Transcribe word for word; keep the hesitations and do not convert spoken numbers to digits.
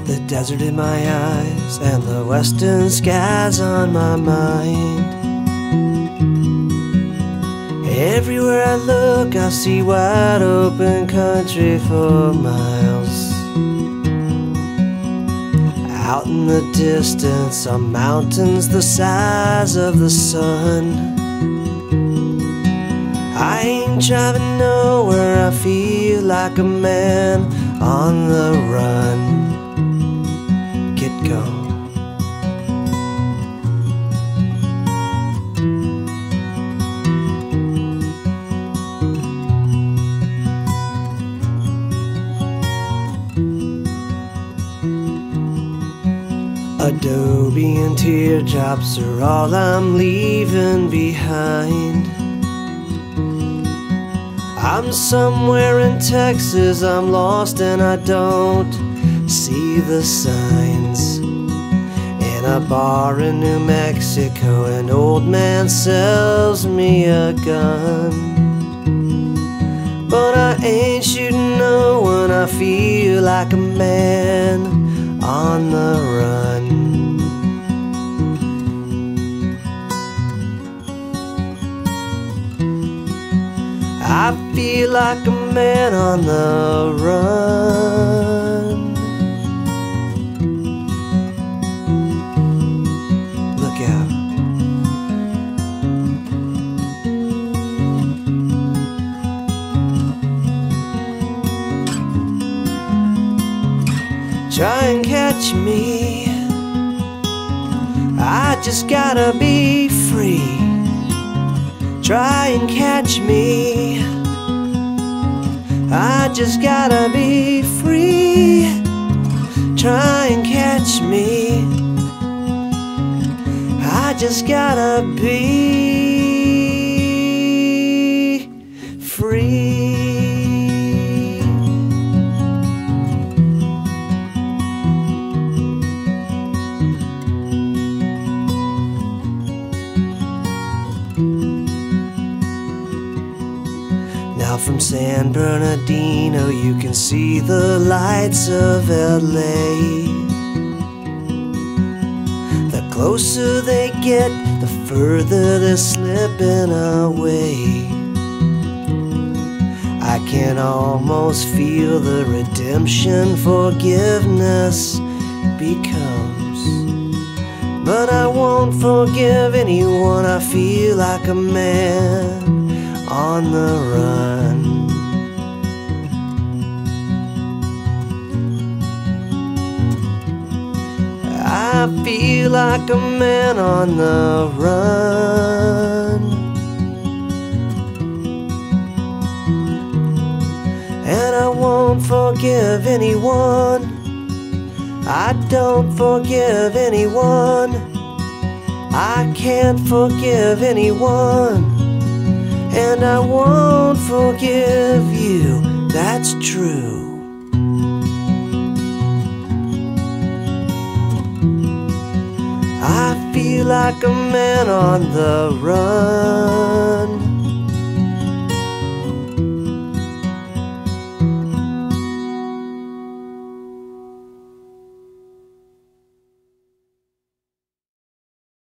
Got the desert in my eyes and the western skies on my mind. Everywhere I look, I see wide open country for miles. Out in the distance are mountains the size of the sun. I ain't driving nowhere, I feel like a man on the run. Get going. Adobe and teardrops are all I'm leaving behind. I'm somewhere in Texas, I'm lost and I don't see the signs. In a bar in New Mexico, an old man sells me a gun. But I ain't shooting no one, I feel like a man on the run. I feel like a man on the run. Look out. Try and catch me, I just gotta be free. Try and catch me, I just gotta be free. Try and catch me, I just gotta be free. Now from San Bernardino you can see the lights of L A. The closer they get, the further they're slipping away. I can almost feel the redemption forgiveness becomes. But I won't forgive anyone, I feel like a man on the run. I feel like a man on the run. And I won't forgive anyone, I don't forgive anyone, I can't forgive anyone. And I won't forgive you, that's true. I feel like a man on the run.